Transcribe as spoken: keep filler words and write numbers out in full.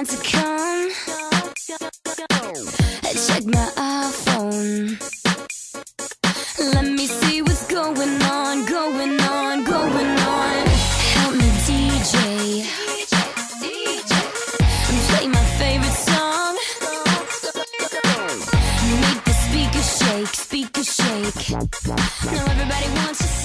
time to come. Check my iPhone. Let me see what's going on, going on, going on. Help me D J, play my favorite song. Make the speakers shake, speakers shake. Now everybody wants to